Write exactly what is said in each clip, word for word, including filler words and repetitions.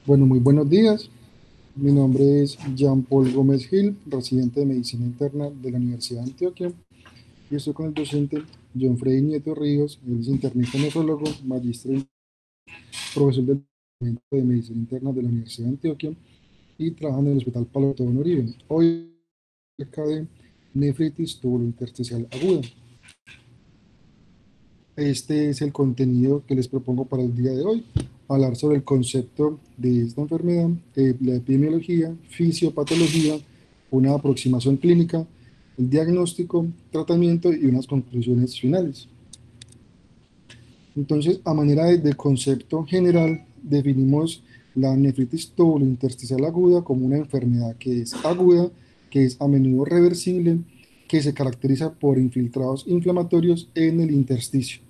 Bueno, muy buenos días. Mi nombre es Jean-Paul Gómez Gil, residente de Medicina Interna de la Universidad de Antioquia, y estoy con el docente John Freddy Nieto Ríos. Él es internista nefrólogo, magíster y profesor del Departamento de Medicina Interna de la Universidad de Antioquia y trabaja en el Hospital Palo Tobón Uribe. Hoy acerca de nefritis tubulointersticial aguda. Este es el contenido que les propongo para el día de hoy. Hablar sobre el concepto de esta enfermedad, eh, la epidemiología, fisiopatología, una aproximación clínica, el diagnóstico, tratamiento y unas conclusiones finales. Entonces, a manera de, de concepto general, definimos la nefritis tubulointersticial aguda como una enfermedad que es aguda, que es a menudo reversible, que se caracteriza por infiltrados inflamatorios en el intersticio.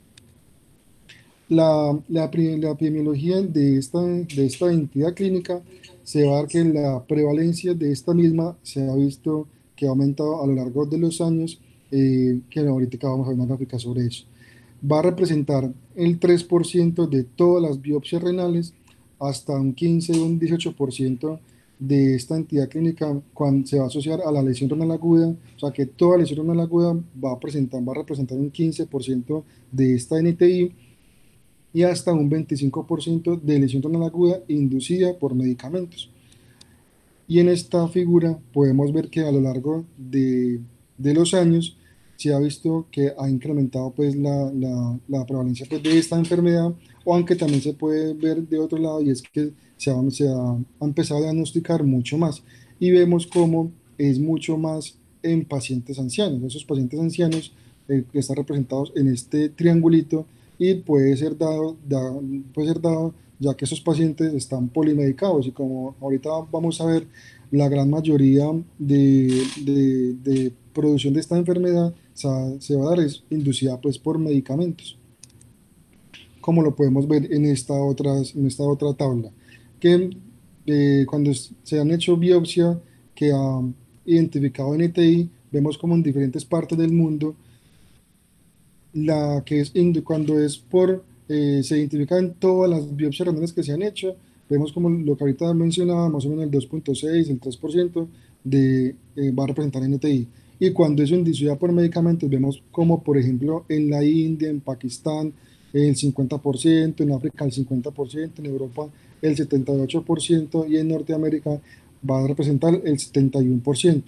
La, la, pri- la epidemiología de esta, de esta entidad clínica se va a dar que la prevalencia de esta misma se ha visto que ha aumentado a lo largo de los años, eh, que ahorita vamos a ver una gráfica sobre eso. Va a representar el tres por ciento de todas las biopsias renales, hasta un quince o un dieciocho por ciento de esta entidad clínica cuando se va a asociar a la lesión renal aguda, o sea que toda lesión renal aguda va a, presentar, va a representar un quince por ciento de esta N T I y hasta un veinticinco por ciento de lesión renal aguda inducida por medicamentos. Y en esta figura podemos ver que a lo largo de, de los años se ha visto que ha incrementado pues la, la, la prevalencia pues, de esta enfermedad, o aunque también se puede ver de otro lado, y es que se ha, se ha, ha empezado a diagnosticar mucho más y vemos cómo es mucho más en pacientes ancianos. Esos pacientes ancianos eh, que están representados en este triangulito y puede ser dado, da- puede ser dado ya que esos pacientes están polimedicados y como ahorita vamos a ver, la gran mayoría de, de- de producción de esta enfermedad se, va se va a dar es inducida pues por medicamentos, como lo podemos ver en esta, otras, en esta otra tabla, que eh, cuando es- se han hecho biopsia que ha identificado N T I, vemos como en diferentes partes del mundo la que es indu- cuando es por, eh, se identifican todas las biopsias renales que se han hecho, vemos como lo que ahorita mencionaba, más o menos el dos punto seis, el tres por ciento de, eh, va a representar N T I. Y cuando es inducida por medicamentos, vemos como, por ejemplo, en la India, en Pakistán, el cincuenta por ciento, en África el cincuenta por ciento, en Europa el setenta y ocho por ciento y en Norteamérica va a representar el setenta y uno por ciento.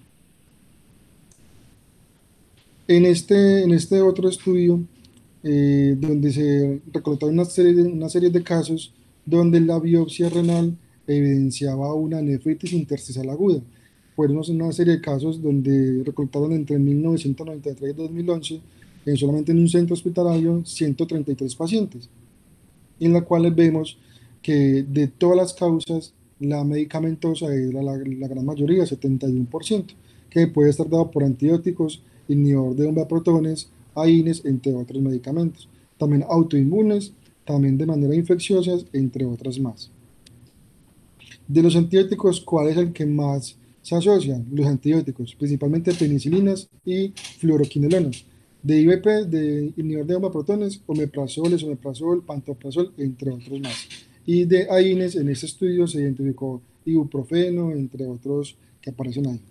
En este, en este otro estudio, eh, donde se recolectaron una serie, de, una serie de casos donde la biopsia renal evidenciaba una nefritis intersticial aguda. Fueron una serie de casos donde recolectaron entre mil novecientos noventa y tres y dos mil once, en solamente en un centro hospitalario, ciento treinta y tres pacientes, en la cual vemos que de todas las causas, la medicamentosa era la, la gran mayoría, setenta y uno por ciento, que puede estar dado por antibióticos, inhibidor de bomba de protones, A I N E S, entre otros medicamentos. También autoinmunes, también de manera infecciosas, entre otras más. De los antibióticos, ¿cuál es el que más se asocian? Los antibióticos, principalmente penicilinas y fluoroquinolonas. De I V P, de inhibidor de bomba de protones, omeprazol, esomeprazol, pantoprazol, entre otros más. Y de A I N E S, en este estudio se identificó ibuprofeno, entre otros que aparecen ahí.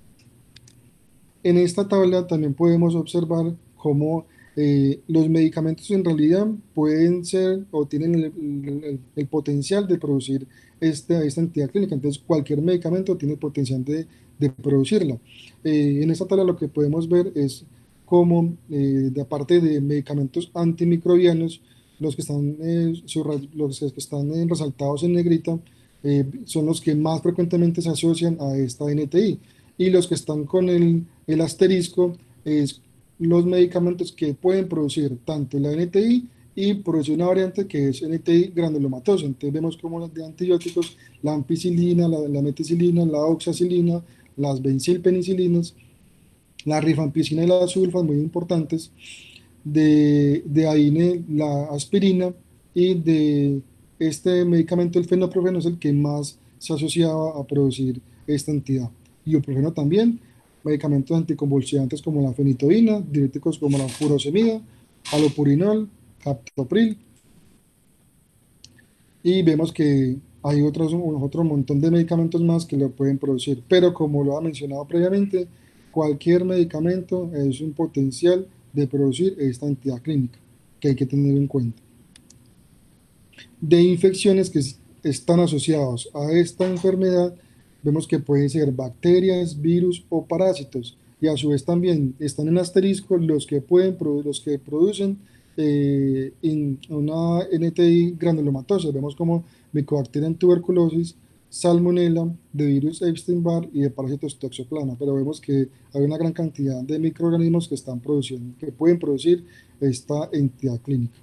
En esta tabla también podemos observar cómo eh, los medicamentos en realidad pueden ser o tienen el, el- el- el potencial de producir esta, esta entidad clínica. Entonces, cualquier medicamento tiene el potencial de, de producirla. Eh, en esta tabla lo que podemos ver es cómo, eh, de aparte de medicamentos antimicrobianos, los que están, eh, subray- los que están eh, resaltados en negrita, eh, son los que más frecuentemente se asocian a esta N T I, y los que están con el, el asterisco es los medicamentos que pueden producir tanto la N T I y producir una variante que es N T I granulomatosa. Entonces vemos como las de antibióticos, la ampicilina, la, la meticilina, la oxacilina, las benzilpenicilinas, la rifampicina y la sulfa, muy importantes, de, de ahí ne- la aspirina, y de este medicamento, el fenoprofeno, es el que más se asociaba a producir esta entidad. Ibuprofeno también, medicamentos anticonvulsivantes como la fenitoína, diuréticos como la furosemida, halopurinol, captopril, y vemos que hay otros, otro montón de medicamentos más que lo pueden producir, pero como lo ha mencionado previamente, cualquier medicamento es un potencial de producir esta entidad clínica que hay que tener en cuenta. De infecciones que es- están asociados a esta enfermedad, vemos que pueden ser bacterias, virus o parásitos, y a su vez también están en asterisco los que pueden produ- los que producen eh, in- una N T I granulomatosa. Vemos como Mycobacterium en tuberculosis, Salmonella, de virus Epstein-Barr y de parásitos Toxoplasma, pero vemos que hay una gran cantidad de microorganismos que están produciendo, que pueden producir esta entidad clínica.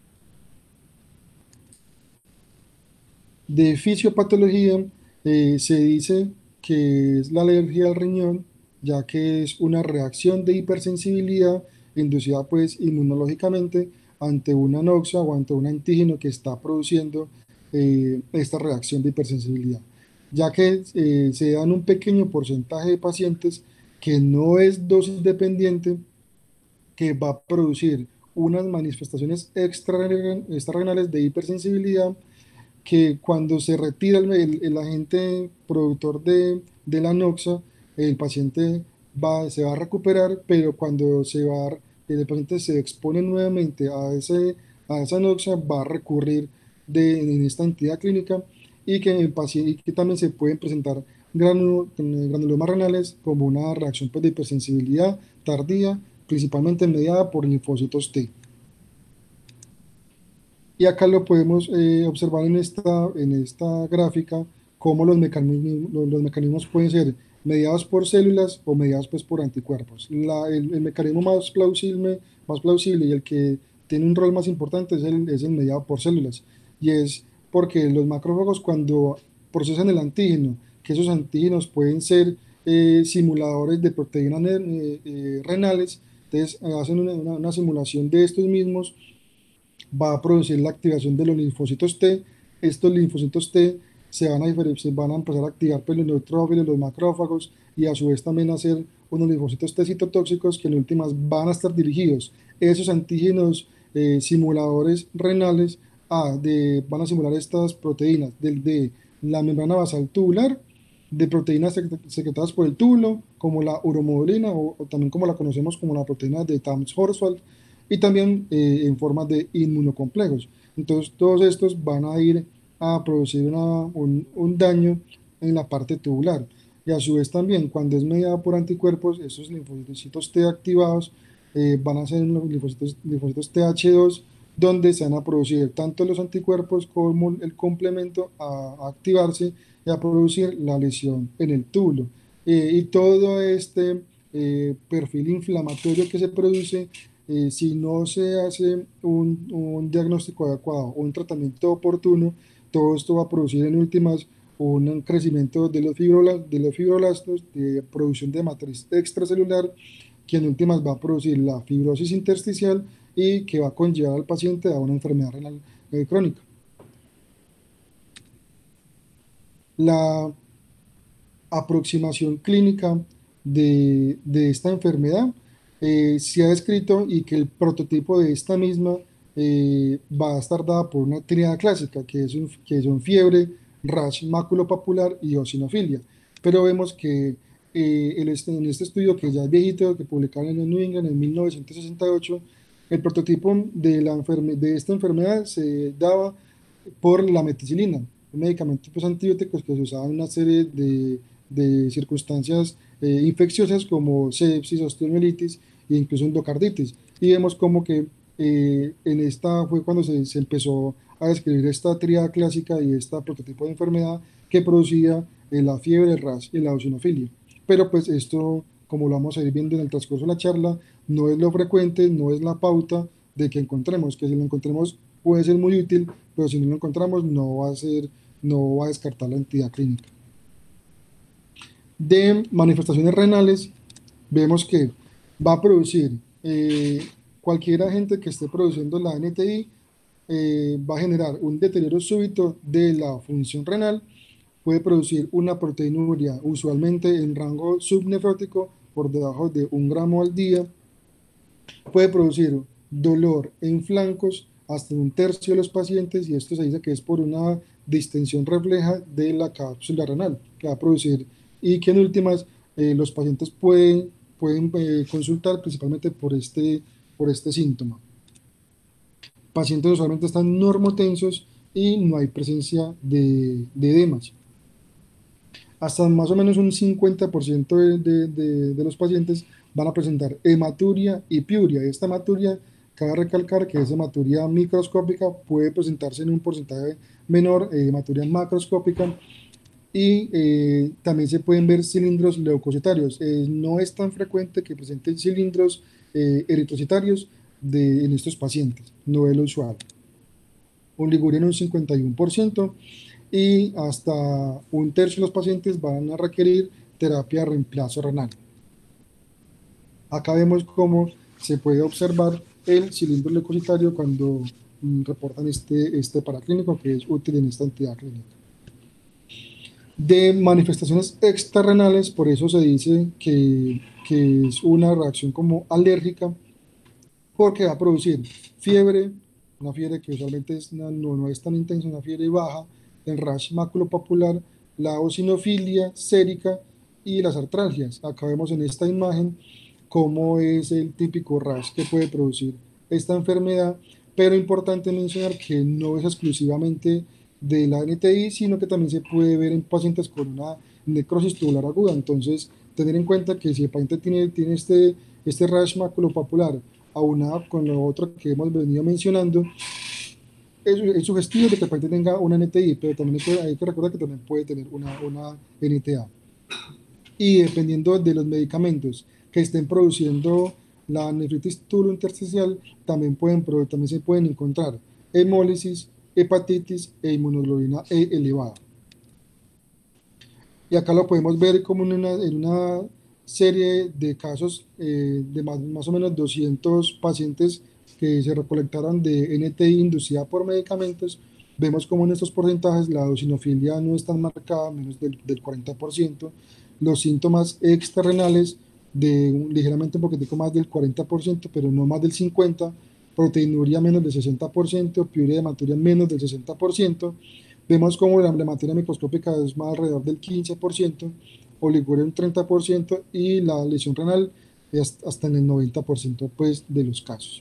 De fisiopatología, eh, se dice que es la alergia al riñón, ya que es una reacción de hipersensibilidad inducida pues inmunológicamente ante una noxa o ante un antígeno que está produciendo eh, esta reacción de hipersensibilidad, ya que eh, se dan un pequeño porcentaje de pacientes que no es dosis dependiente, que va a producir unas manifestaciones extrarren- extrarrenales de hipersensibilidad, que cuando se retira el, el- el agente productor de, de la noxa, el paciente va, se va a recuperar, pero cuando se va, a- el paciente se expone nuevamente a, ese, a esa noxa, va a recurrir de, en esta entidad clínica, y que, el paciente, y que también se pueden presentar granu- granulomas renales como una reacción pues, de hipersensibilidad tardía, principalmente mediada por linfocitos T. Y acá lo podemos eh, observar en esta, en esta gráfica, cómo los mecanismos, los, los mecanismos pueden ser mediados por células o mediados pues, por anticuerpos. La- el, el mecanismo más plausible, más plausible y el que tiene un rol más importante es el, es el mediado por células. Y es porque los macrófagos, cuando procesan el antígeno, que esos antígenos pueden ser eh, simuladores de proteínas eh, eh, renales, entonces eh, hacen una, una una simulación de estos mismos, va a producir la activación de los linfocitos T. Estos linfocitos T se van a, diferen- se van a empezar a activar pues, los neutrófilos, los macrófagos, y a su vez también a hacer unos linfocitos T citotóxicos que en últimas van a estar dirigidos esos antígenos eh, simuladores renales a, de, van a simular estas proteínas del de la membrana basal tubular, de proteínas secre- secretadas por el túbulo, como la uromodulina o, o también como la conocemos como la proteína de Tams-Horsfeld, y también eh, en forma de inmunocomplejos. Entonces, todos estos van a ir a producir una- un, un daño en la parte tubular. Y a su vez también, cuando es mediada por anticuerpos, esos linfocitos T activados eh, van a ser los linfocitos, linfocitos T H dos, donde se van a producir tanto los anticuerpos como el complemento a, a activarse y a producir la lesión en el túbulo. Eh, y todo este eh, perfil inflamatorio que se produce, eh, si no se hace un, un diagnóstico adecuado o un tratamiento oportuno, todo esto va a producir en últimas un crecimiento de los, fibrola- de los fibroblastos, de producción de matriz extracelular, que en últimas va a producir la fibrosis intersticial y que va a conllevar al paciente a una enfermedad renal eh, crónica. La aproximación clínica de, de esta enfermedad eh, se ha descrito, y que el prototipo de esta misma eh, va a estar dada por una tríada clásica, que, es un- que son fiebre, rash maculopapular y eosinofilia. Pero vemos que eh, el est- en este estudio, que ya es viejito, que publicaron en el New England en mil novecientos sesenta y ocho, el prototipo de, la enferme- de esta enfermedad se daba por la meticilina, un medicamento pues, antibiótico que se usaba en una serie de, de circunstancias eh, infecciosas como sepsis, osteomielitis e incluso endocarditis. Y vemos como que eh, en esta fue cuando se, se empezó a describir esta tríada clásica y este prototipo de enfermedad que producía eh, la fiebre, el rash y la eosinofilia. Pero pues esto, como lo vamos a ir viendo en el transcurso de la charla, no es lo frecuente, no es la pauta de que encontremos, que si lo encontremos puede ser muy útil, pero si no lo encontramos no va a ser, no va a descartar la entidad clínica. De manifestaciones renales, vemos que va a producir eh, cualquier agente que esté produciendo la N T I, eh, va a generar un deterioro súbito de la función renal, puede producir una proteinuria usualmente en rango subnefrótico por debajo de un gramo al día, puede producir dolor en flancos hasta un tercio de los pacientes, y esto se dice que es por una distensión refleja de la cápsula renal que va a producir y que en últimas eh, los pacientes pueden, pueden eh, consultar principalmente por este, por este síntoma. Pacientes usualmente están normotensos y no hay presencia de, de edemas. Hasta más o menos un cincuenta por ciento de, de, de, de los pacientes van a presentar hematuria y piuria. Esta hematuria, cabe recalcar que es hematuria microscópica, puede presentarse en un porcentaje menor, eh, hematuria macroscópica, y eh, también se pueden ver cilindros leucocitarios. Eh, no es tan frecuente que presenten cilindros eh, eritrocitarios de, en estos pacientes, no es lo usual. Oliguria en un cincuenta y uno por ciento y hasta un tercio de los pacientes van a requerir terapia de reemplazo renal. Acá vemos cómo se puede observar el cilindro leucocitario cuando mm, reportan este, este paraclínico que es útil en esta entidad clínica. De manifestaciones extrarrenales, por eso se dice que, que es una reacción como alérgica, porque va a producir fiebre, una fiebre que usualmente es, no, no es tan intensa, una fiebre baja, el rash maculopapular, la eosinofilia sérica y las artralgias. Acá vemos en esta imagen cómo es el típico rash que puede producir esta enfermedad, pero importante mencionar que no es exclusivamente de la N T I, sino que también se puede ver en pacientes con una necrosis tubular aguda. Entonces, tener en cuenta que si el paciente tiene, tiene este, este rash maculopapular aunado con lo otro que hemos venido mencionando, es, es sugestivo de que el paciente tenga una N T I, pero también hay que, hay que recordar que también puede tener una, una N T A. Y dependiendo de los medicamentos que estén produciendo la nefritis tubulointersticial, también, pueden, también se pueden encontrar hemólisis, hepatitis e inmunoglobulina E elevada. Y acá lo podemos ver como en una, en una serie de casos eh, de más, más o menos doscientos pacientes que se recolectaron de N T I inducida por medicamentos. Vemos como en estos porcentajes la eosinofilia no es tan marcada, menos del, del cuarenta por ciento. Los síntomas extrarrenales de un, ligeramente un poquitico más del cuarenta por ciento, pero no más del cincuenta por ciento. Proteinuria menos del sesenta por ciento, piuria de hematuria menos del sesenta por ciento. Vemos como la hematuria microscópica es más alrededor del quince por ciento, oliguria un treinta por ciento y la lesión renal es hasta en el noventa por ciento pues, de los casos.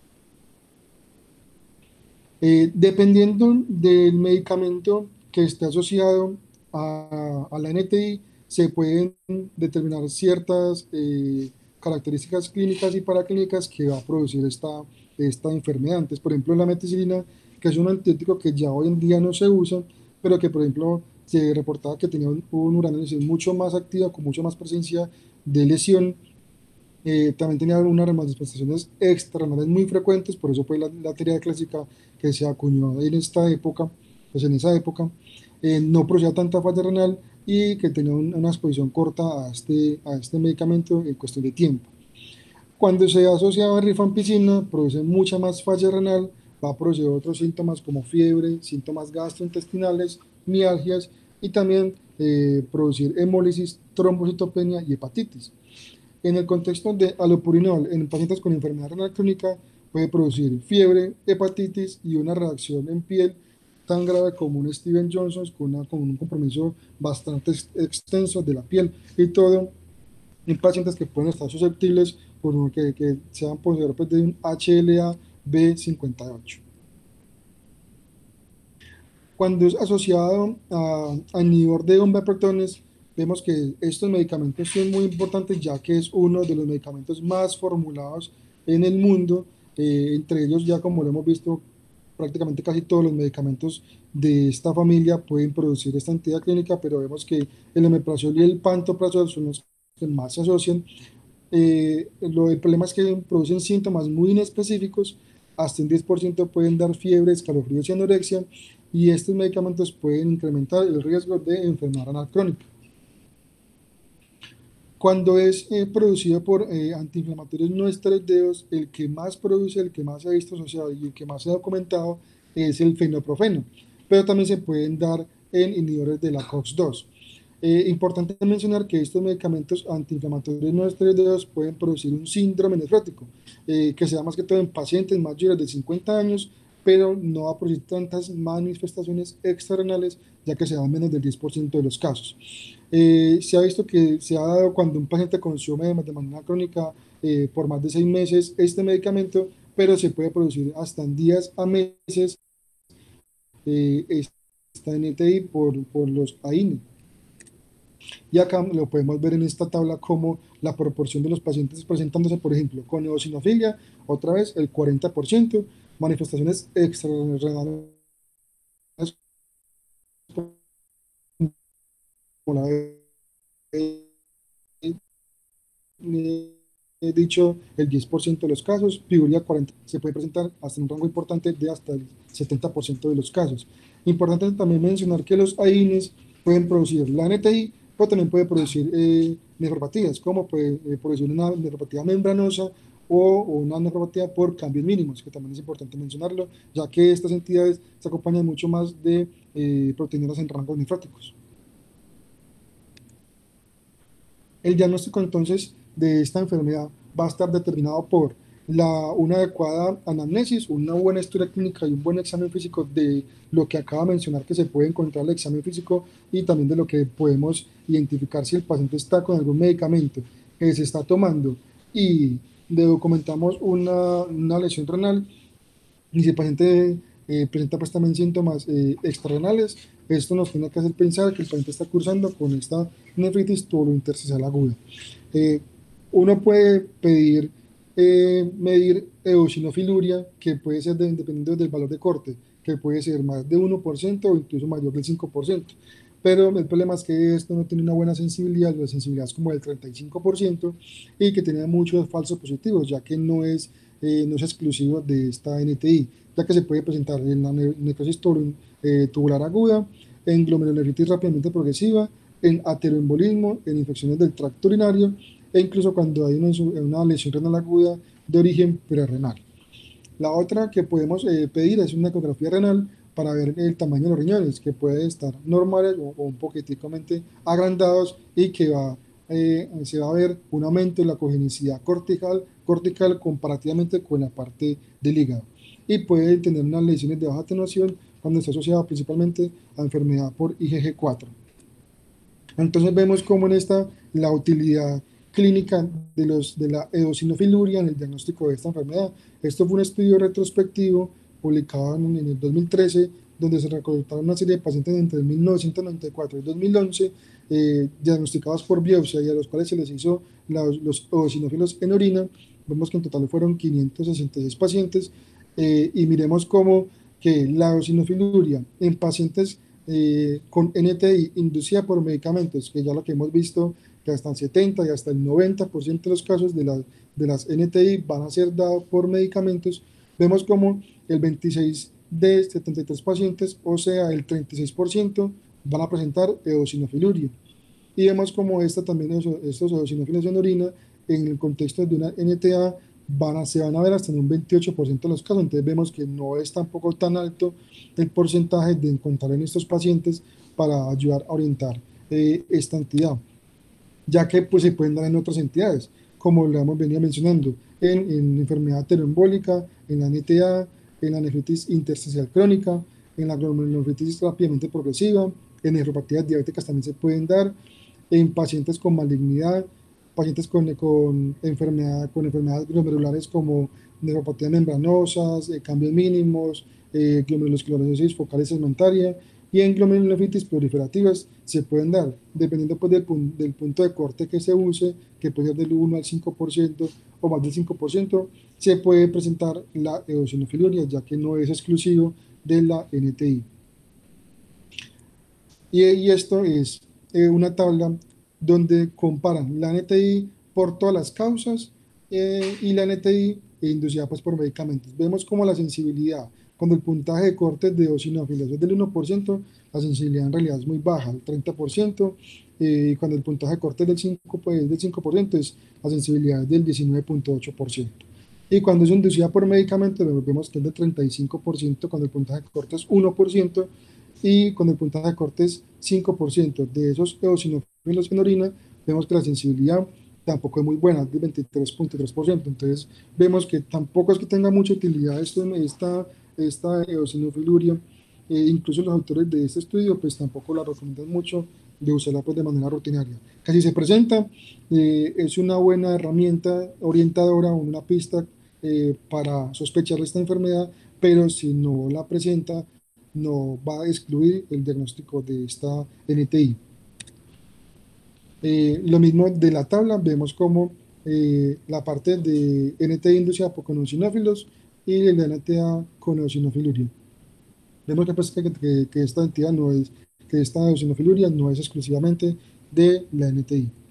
Eh, dependiendo del medicamento que esté asociado a, a la N T I, se pueden determinar ciertas eh, características clínicas y paraclínicas que va a producir esta, esta enfermedad. Entonces, por ejemplo, la meticilina, que es un antibiótico que ya hoy en día no se usa, pero que, por ejemplo, se reportaba que tenía un, un uranólisis mucho más activa, con mucho más presencia de lesión. Eh, también tenía unas manifestaciones extrarrenales muy frecuentes, por eso fue la, la teoría clásica que se acuñó en esta época, pues en esa época, eh, no producía tanta falla renal y que tenía un, una exposición corta a este, a este medicamento en cuestión de tiempo. Cuando se asocia a rifampicina, produce mucha más falla renal, va a producir otros síntomas como fiebre, síntomas gastrointestinales, mialgias y también eh, producir hemólisis, trombocitopenia y hepatitis. En el contexto de alopurinol en pacientes con enfermedad renal crónica puede producir fiebre, hepatitis y una reacción en piel tan grave como un Steven Johnson con, una, con un compromiso bastante ex, extenso de la piel y todo en pacientes que pueden estar susceptibles por que, que sean poseedores de un H L A B cincuenta y ocho. Cuando es asociado a, a inhibidor de bomba de protones, vemos que estos medicamentos son muy importantes ya que es uno de los medicamentos más formulados en el mundo, eh, entre ellos ya como lo hemos visto, prácticamente casi todos los medicamentos de esta familia pueden producir esta entidad clínica, pero vemos que el omeprazol y el pantoprazol son los que más se asocian. Eh, lo, el problema es que producen síntomas muy inespecíficos, hasta un diez por ciento pueden dar fiebre, escalofríos y anorexia, y estos medicamentos pueden incrementar el riesgo de enfermedad renal crónica. Cuando es eh, producido por eh, antiinflamatorios no esteroideos, el que más produce, el que más se ha visto asociado y el que más se ha documentado es el fenoprofeno, pero también se pueden dar en inhibidores de la COX dos. Eh, importante mencionar que estos medicamentos antiinflamatorios no esteroideos pueden producir un síndrome nefrótico, eh, que se da más que todo en pacientes mayores de cincuenta años pero no va a producir tantas manifestaciones extrarrenales, ya que se da menos del diez por ciento de los casos. Eh, se ha visto que se ha dado cuando un paciente consume de de manera crónica eh, por más de seis meses este medicamento, pero se puede producir hasta en días a meses eh, esta N T I por, por los A I N E. Y acá lo podemos ver en esta tabla como la proporción de los pacientes presentándose, por ejemplo, con eosinofilia, otra vez el cuarenta por ciento, manifestaciones extrarrenales como la he, he dicho, el diez por ciento de los casos, piuria cuarenta por ciento, se puede presentar hasta un rango importante de hasta el setenta por ciento de los casos. Importante también mencionar que los A I N Es pueden producir la N T I, pero también puede producir eh, nefropatías, como puede eh, producir una nefropatía membranosa o, o una nefropatía por cambios mínimos, que también es importante mencionarlo, ya que estas entidades se acompañan mucho más de eh, proteínas en rangos nefróticos. El diagnóstico entonces de esta enfermedad va a estar determinado por la, una adecuada anamnesis, una buena historia clínica y un buen examen físico de lo que acaba de mencionar que se puede encontrar en el examen físico y también de lo que podemos identificar si el paciente está con algún medicamento que se está tomando y le documentamos una, una lesión renal y si el paciente eh, presenta pues también síntomas eh, extrarrenales, esto nos tiene que hacer pensar que el paciente está cursando con esta nefritis tubulointersticial aguda. Eh, uno puede pedir eh, medir eosinofiluria, que puede ser de, dependiendo del valor de corte, que puede ser más de uno por ciento o incluso mayor del cinco por ciento. Pero el problema es que esto no tiene una buena sensibilidad, la sensibilidad es como del treinta y cinco por ciento y que tiene muchos falsos positivos, ya que no es, eh, no es exclusivo de esta N T I, ya que se puede presentar en la ne necrosis eh, tubular aguda, en glomerulonefritis rápidamente progresiva, en ateroembolismo, en infecciones del tracto urinario e incluso cuando hay una, una lesión renal aguda de origen prerrenal. La otra que podemos eh, pedir es una ecografía renal para ver el tamaño de los riñones, que puede estar normales o, o un poquiticamente agrandados y que va, eh, se va a ver un aumento en la cogenicidad cortical, cortical comparativamente con la parte del hígado. Y puede tener unas lesiones de baja atenuación cuando está asociada principalmente a enfermedad por I G G cuatro. Entonces vemos cómo en esta la utilidad clínica de, los, de la eosinofiluria en el diagnóstico de esta enfermedad. Esto fue un estudio retrospectivo publicado en, en el dos mil trece, donde se recolectaron una serie de pacientes entre mil novecientos noventa y cuatro y dos mil once, eh, diagnosticados por biopsia y a los cuales se les hizo los, los eosinófilos en orina. Vemos que en total fueron quinientos sesenta y seis pacientes eh, y miremos cómo que la eosinofiluria en pacientes eh, con N T I inducida por medicamentos, que ya lo que hemos visto, que hasta el setenta y hasta el noventa por ciento de los casos de, la, de las N T I van a ser dados por medicamentos, vemos como el veintiséis de setenta y tres pacientes, o sea, el treinta y seis por ciento van a presentar eosinofiluria. Y vemos como esta también, estos eosinófilos en orina, en el contexto de una N T A, van a, se van a ver hasta en un veintiocho por ciento de los casos. Entonces vemos que no es tampoco tan alto el porcentaje de encontrar en estos pacientes para ayudar a orientar eh, esta entidad, ya que pues, se pueden dar en otras entidades, como lo hemos venido mencionando, en, en enfermedad ateroembólica, en la N T A, en la nefritis intersticial crónica, en la glomerulonefritis rápidamente progresiva, en nefropatías diabéticas también se pueden dar, en pacientes con malignidad, pacientes con, con, enfermedad, con enfermedades glomerulares como nefropatías membranosas, eh, cambios mínimos, eh, glomerulosclerosis focal y segmentaria, y en glomerulonefritis proliferativas se pueden dar, dependiendo pues, del, del punto de corte que se use, que puede ser del uno al cinco por ciento o más del cinco por ciento, se puede presentar la eosinofiluria, ya que no es exclusivo de la N T I. Y, y esto es eh, una tabla donde comparan la N T I por todas las causas eh, y la N T I inducida pues, por medicamentos. Vemos como la sensibilidad, cuando el puntaje de cortes de eosinófilos es del uno por ciento, la sensibilidad en realidad es muy baja, el treinta por ciento, y eh, cuando el puntaje de cortes del cinco, pues, del cinco por ciento, es la sensibilidad del diecinueve punto ocho por ciento. Y cuando es inducida por medicamentos, vemos que es del treinta y cinco por ciento cuando el puntaje de corte es uno por ciento, y con el puntaje de corte es cinco por ciento. De esos eosinófilos en orina, vemos que la sensibilidad tampoco es muy buena, es del veintitrés punto tres por ciento. Entonces, vemos que tampoco es que tenga mucha utilidad esto, esta esta eosinofiluria. Eh, incluso los autores de este estudio pues tampoco la recomiendan mucho de usarla pues de manera rutinaria. Casi se presenta, eh, es una buena herramienta orientadora, una pista eh, para sospechar esta enfermedad, pero si no la presenta, no va a excluir el diagnóstico de esta N T I. Eh, lo mismo de la tabla, vemos como eh, la parte de N T I inducida por conocinófilos y el N T A con eosinofiluria. Vemos que, pues, que, que, que esta entidad no es, que esta eosinofiluria no es exclusivamente de la N T I.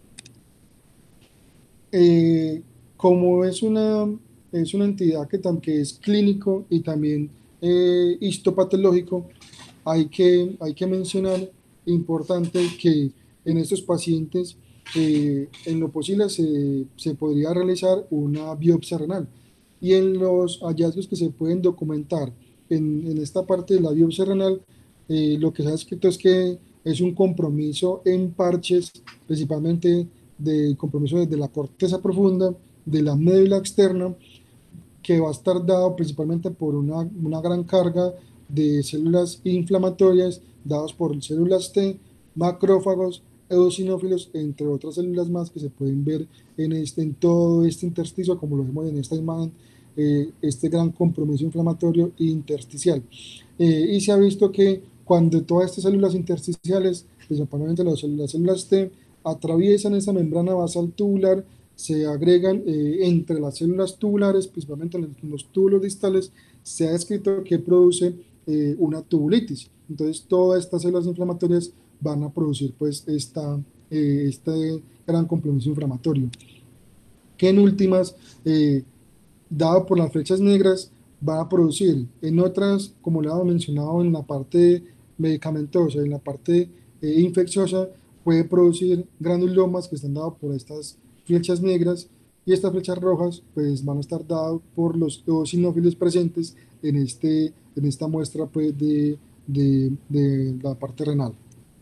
Eh, como es una, es una entidad que, tam- que es clínico y también eh, histopatológico, hay que, hay que mencionar, importante, que en estos pacientes, eh, en lo posible, se, se podría realizar una biopsia renal. Y en los hallazgos que se pueden documentar en, en esta parte de la biopsia renal, eh, lo que se ha escrito es que es un compromiso en parches, principalmente de compromiso desde la corteza profunda, de la médula externa, que va a estar dado principalmente por una, una gran carga de células inflamatorias dadas por células T, macrófagos, eosinófilos, entre otras células más que se pueden ver en, este, en todo este intersticio, como lo vemos en esta imagen, eh, este gran compromiso inflamatorio intersticial. Eh, y se ha visto que cuando todas estas células intersticiales, principalmente las, las células T, atraviesan esa membrana basal tubular, se agregan eh, entre las células tubulares, principalmente en los túbulos distales, se ha descrito que produce eh, una tubulitis. Entonces, todas estas células inflamatorias van a producir pues esta, eh, este gran compromiso inflamatorio, que en últimas, eh, dado por las flechas negras, va a producir en otras, como le hemos mencionado en la parte medicamentosa, en la parte eh, infecciosa, puede producir granulomas que están dados por estas flechas negras, y estas flechas rojas pues van a estar dadas por los eosinófilos presentes en, este, en esta muestra pues de, de, de la parte renal.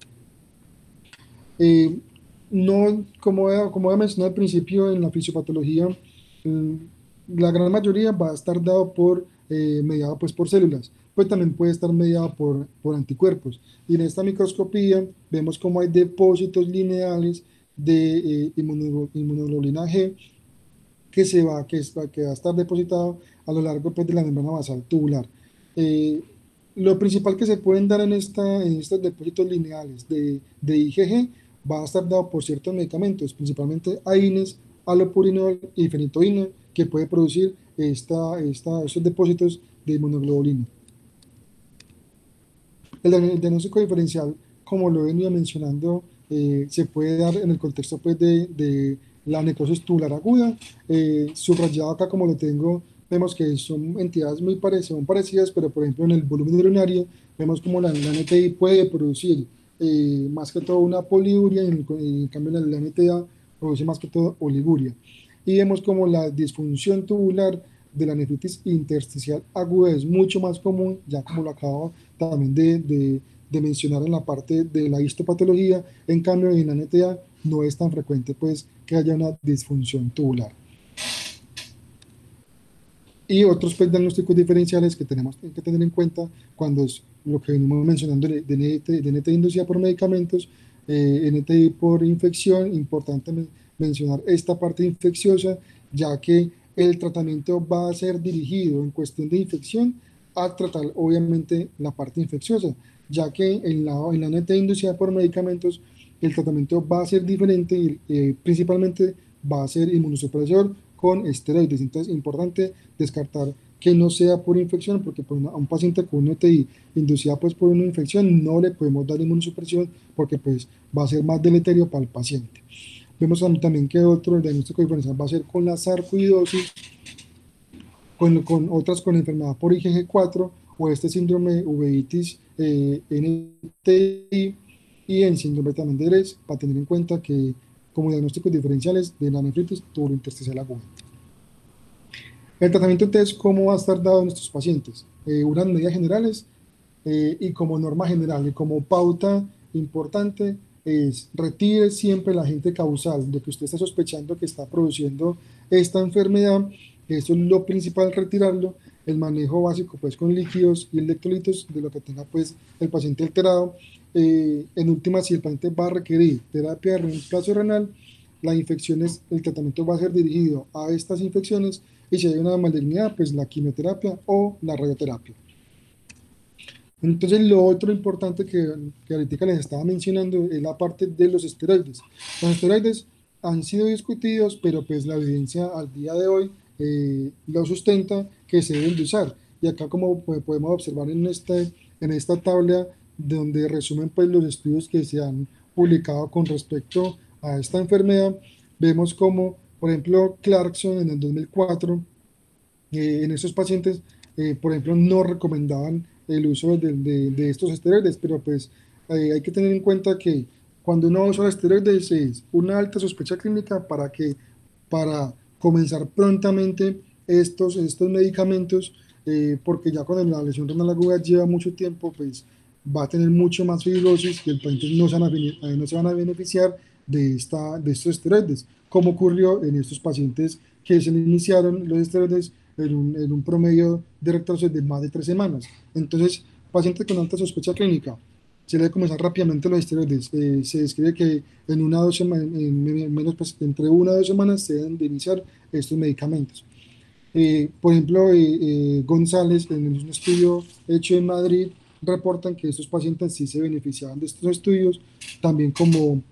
Eh, no, como he, como he mencionado al principio, en la fisiopatología, mm, la gran mayoría va a estar dado por, eh, mediado pues por células, pues también puede estar mediado por, por anticuerpos. Y en esta microscopía vemos cómo hay depósitos lineales de eh, inmuno- inmunoglobulina G que, se va, que, es- que va a estar depositado a lo largo pues, de la membrana basal tubular. Eh, lo principal que se pueden dar en, esta, en estos depósitos lineales de, de I G G va a estar dado por ciertos medicamentos, principalmente AINES, alopurinol y fenitoína, que puede producir esta, esta, estos depósitos de inmunoglobulina. El, el diagnóstico diferencial, como lo he venido mencionando, eh, se puede dar en el contexto pues, de, de la necrosis tubular aguda. Eh, subrayado acá como lo tengo, vemos que son entidades muy parecidas, son parecidas, pero por ejemplo en el volumen urinario vemos como la, la N T I puede producir eh, más que todo una poliuria, y en, en cambio la, la N T A produce más que todo oliguria. Y vemos como la disfunción tubular de la nefritis intersticial aguda es mucho más común, ya como lo acabo también de, de, de mencionar en la parte de la histopatología. En cambio, en la N T A no es tan frecuente pues que haya una disfunción tubular. Y otros pues, diagnósticos diferenciales que tenemos que tener en cuenta cuando es lo que venimos mencionando de, de, N T, de N T I inducida por medicamentos, eh, N T I por infección. Importante men mencionar esta parte infecciosa, ya que el tratamiento va a ser dirigido en cuestión de infección a tratar obviamente la parte infecciosa, ya que en la, en la N T I inducida por medicamentos el tratamiento va a ser diferente y eh, principalmente va a ser inmunosupresor con esteroides. Entonces, es importante descartar que no sea por infección, porque por una, a un paciente con una N T I inducida pues, por una infección no le podemos dar inmunosupresión porque pues, va a ser más deleterio para el paciente. Vemos también que otro diagnóstico diferencial va a ser con la sarcoidosis, con, con otras con enfermedad por I G G cuatro o este síndrome uveitis eh, N T I, y en síndrome también de Graves, para tener en cuenta que como diagnósticos diferenciales de la nefritis tubulointersticial aguda. El tratamiento entonces, ¿cómo va a estar dado en estos pacientes? Eh, unas medidas generales eh, y como norma general y como pauta importante es retire siempre el agente causal de que usted está sospechando que está produciendo esta enfermedad. Eso es lo principal, retirarlo. el manejo básico pues con líquidos y electrolitos de lo que tenga pues el paciente alterado. Eh, en última, si el paciente va a requerir terapia de reemplazo renal, la infección es, el tratamiento va a ser dirigido a estas infecciones y si hay una malignidad, pues la quimioterapia o la radioterapia. Entonces, lo otro importante que, que ahorita les estaba mencionando es la parte de los esteroides. Los esteroides han sido discutidos, pero pues la evidencia al día de hoy eh, lo sustenta que se deben de usar. Y acá como pues, podemos observar en, este, en esta tabla donde resumen pues los estudios que se han publicado con respecto a esta enfermedad, vemos como, por ejemplo, Clarkson en el dos mil cuatro eh, en estos pacientes, eh, por ejemplo, no recomendaban el uso de, de- de estos esteroides, pero pues eh, hay que tener en cuenta que cuando uno usa esteroides es una alta sospecha clínica para que, para comenzar prontamente estos, estos medicamentos, eh, porque ya cuando la lesión renal aguda lleva mucho tiempo, pues va a tener mucho más fibrosis y el paciente no se van a, bene- eh, no se van a beneficiar de, esta, de estos esteroides, como ocurrió en estos pacientes que se le iniciaron los esteroides en un, en un promedio de retraso de más de tres semanas. Entonces, pacientes con alta sospecha clínica, se debe comenzar rápidamente los esteroides. Eh, se describe que en una o dos semanas, en menos, pues, entre una o dos semanas se deben de iniciar estos medicamentos. Eh, por ejemplo, eh, eh, González, en un estudio hecho en Madrid, reportan que estos pacientes sí se beneficiaban de estos estudios, también como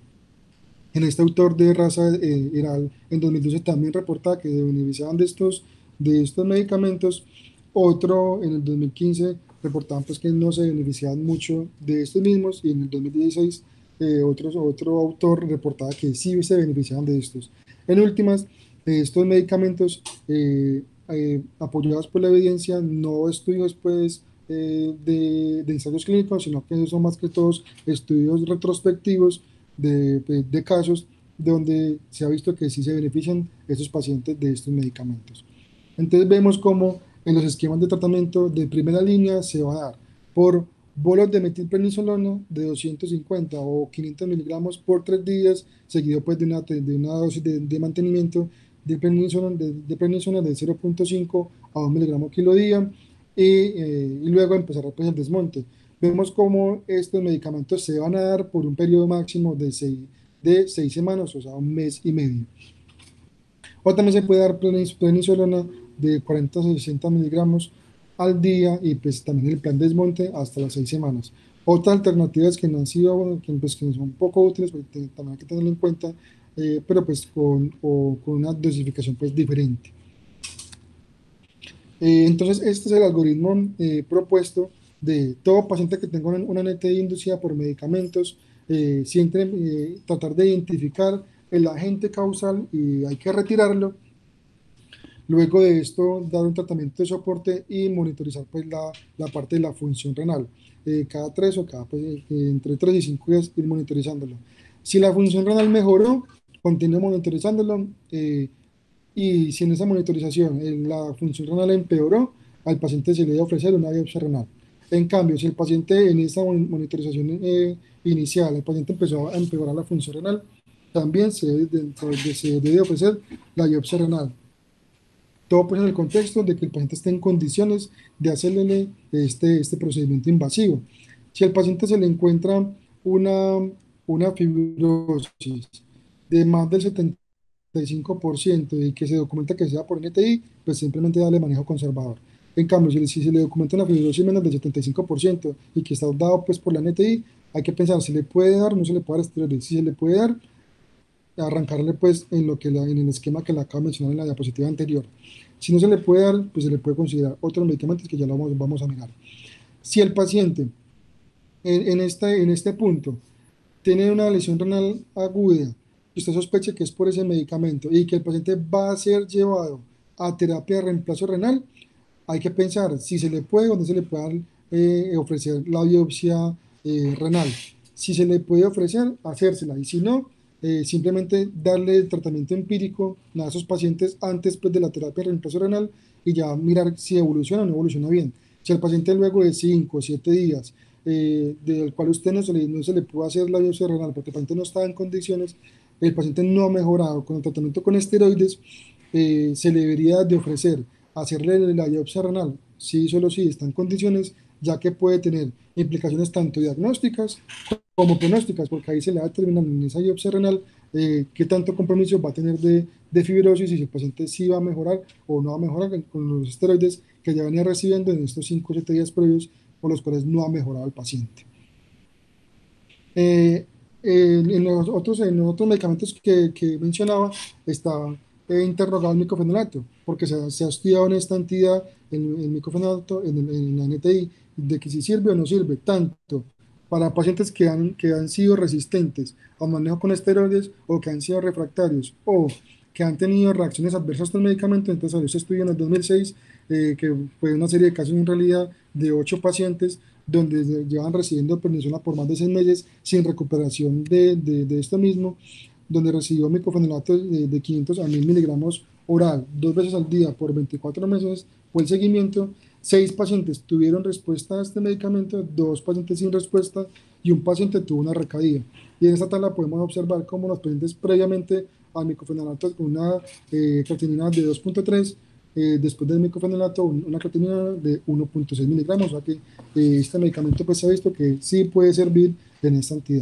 en este autor de raza eh, Heral, en dos mil doce también reportaba que se beneficiaban de estos, de estos medicamentos. Otro en el dos mil quince reportaban pues que no se beneficiaban mucho de estos mismos y en el dos mil dieciséis eh, otros, otro autor reportaba que sí se beneficiaban de estos. En últimas, eh, estos medicamentos eh, eh, apoyados por la evidencia, no estudios pues eh, de, de ensayos clínicos, sino que son más que todos estudios retrospectivos de, de casos donde se ha visto que sí se benefician estos pacientes de estos medicamentos. Entonces vemos cómo en los esquemas de tratamiento de primera línea se va a dar por bolos de metilprednisolona de doscientos cincuenta o quinientos miligramos por tres días, seguido pues de una, de una dosis de, de mantenimiento de prednisona de, de, prednisona de cero punto cinco a un miligramo kilo día y, eh, y luego empezar pues, el desmonte. Vemos cómo estos medicamentos se van a dar por un periodo máximo de seis, de seis semanas, o sea, un mes y medio. O también se puede dar prednisolona de cuarenta a sesenta miligramos al día y pues también el plan desmonte hasta las seis semanas. Otras alternativas que no han sido, que, pues, que son poco útiles, pues, también hay que tenerlo en cuenta, eh, pero pues con, o, con una dosificación pues diferente. Eh, entonces, este es el algoritmo eh, propuesto de todo paciente que tenga una, una N T I inducida por medicamentos, eh, siempre eh, tratar de identificar el agente causal y hay que retirarlo. Luego de esto, dar un tratamiento de soporte y monitorizar pues, la, la parte de la función renal. Eh, cada tres o cada, pues, eh, entre tres y cinco días ir monitorizándolo. Si la función renal mejoró, continúe monitorizándolo. Eh, y si en esa monitorización eh, la función renal empeoró, al paciente se le debe ofrecer una biopsia renal. En cambio, si el paciente en esa monitorización eh, inicial, el paciente empezó a empeorar la función renal, también se debe, de, se debe ofrecer la biopsia renal. Todo pues en el contexto de que el paciente esté en condiciones de hacerle este, este procedimiento invasivo. Si al paciente se le encuentra una, una fibrosis de más del setenta y cinco por ciento y que se documenta que sea por N T I, pues simplemente darle manejo conservador. En cambio, si, si se le documenta una fibrosis menos del setenta y cinco por ciento y que está dado pues por la N T I, hay que pensar, ¿se le puede dar o no se le puede dar esteroides? Si se le puede dar, arrancarle pues en lo que la- en el esquema que le acabo de mencionar en la diapositiva anterior. Si no se le puede dar, pues se le puede considerar otros medicamentos que ya lo vamos, vamos a mirar. Si el paciente en, en este, en este punto tiene una lesión renal aguda y usted sospecha que es por ese medicamento y que el paciente va a ser llevado a terapia de reemplazo renal, hay que pensar si se le puede o no se le puede eh, ofrecer la biopsia eh, renal. Si se le puede ofrecer, hacérsela. Y si no, eh, simplemente darle el tratamiento empírico a esos pacientes antes pues, de la terapia de reemplazo renal y ya mirar si evoluciona o no evoluciona bien. Si el paciente luego de cinco o siete días, eh, del cual usted no se, le, no se le pudo hacer la biopsia renal porque el paciente no estaba en condiciones, el paciente no ha mejorado con el tratamiento con esteroides, eh, se le debería de ofrecer hacerle la biopsia renal, sí, solo sí está en condiciones, ya que puede tener implicaciones tanto diagnósticas como pronósticas, porque ahí se le va a determinar en esa biopsia renal eh, qué tanto compromiso va a tener de, de fibrosis y si el paciente sí va a mejorar o no va a mejorar con, con los esteroides que ya venía recibiendo en estos cinco o siete días previos por los cuales no ha mejorado el paciente. Eh, en, en los otros, en los otros medicamentos que, que mencionaba estaba eh, interrogado el micofenolato, porque se, se ha estudiado en esta entidad, en el micofenolato, en, el- en la N T I, de que si sirve o no sirve, tanto para pacientes que han, que han sido resistentes al manejo con esteroides o que han sido refractarios o que han tenido reacciones adversas al medicamento. Entonces salió ese estudio en el dos mil seis, eh, que fue una serie de casos en realidad de ocho pacientes donde llevan recibiendo prednisona por más de seis meses sin recuperación de, de, de esto mismo, donde recibió micofenolato de, de quinientos a mil miligramos oral dos veces al día por veinticuatro meses, fue el seguimiento. Seis pacientes tuvieron respuesta a este medicamento, dos pacientes sin respuesta y un paciente tuvo una recaída. Y en esta tabla podemos observar cómo los pacientes previamente al micofenolato con una eh, creatinina de dos punto tres, eh, después del micofenolato una creatinina de uno punto seis miligramos, o sea que eh, este medicamento pues se ha visto que sí puede servir en esta entidad.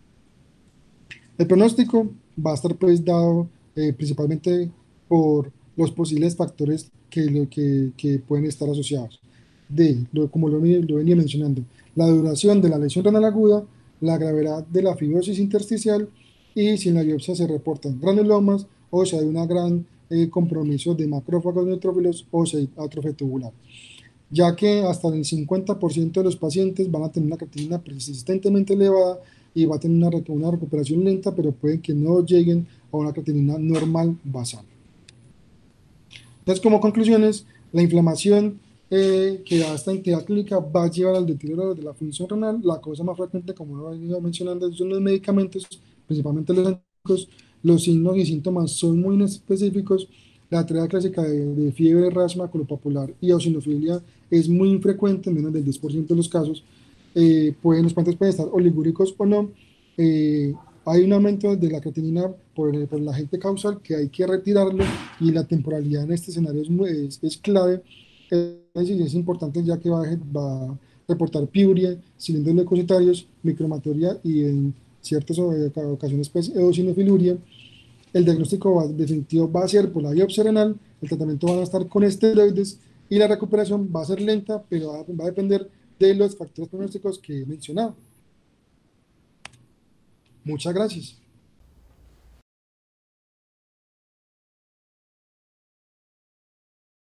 El pronóstico va a estar pues dado eh, principalmente por los posibles factores que, lo, que, que pueden estar asociados. De, lo, como lo, lo venía mencionando, la duración de la lesión renal aguda, la gravedad de la fibrosis intersticial y si en la biopsia se reportan granulomas o si hay un gran eh, compromiso de macrófagos neutrófilos o si hay atrofia tubular, ya que hasta el cincuenta por ciento de los pacientes van a tener una creatinina persistentemente elevada y va a tener una, una recuperación lenta, pero pueden que no lleguen a una creatinina normal basal. Entonces, como conclusiones, la inflamación eh, que da esta entidad clínica va a llevar al deterioro de la función renal. La causa más frecuente, como lo he venido mencionando, son los medicamentos, principalmente los antibióticos. Los signos y síntomas son muy inespecíficos. La teoría clásica de, de fiebre, rasma, colopapular y eosinofilia es muy infrecuente, menos del diez por ciento de los casos. Eh, pueden, los pacientes pueden estar oligúricos o no. Eh, hay un aumento de la creatinina por el, por el agente causal que hay que retirarlo y la temporalidad en este escenario es, muy- es, es clave. Es, decir, es importante ya que va, a- va a reportar piuria, cilindros leucocitarios, micromatoria y en ciertas eh, ocasiones pues eosinofiluria. El diagnóstico va- definitivo va a ser por la biopsia renal, el tratamiento va a estar con esteroides y la recuperación va a ser lenta, pero va, va a depender de los factores pronósticos que he mencionado. Muchas gracias.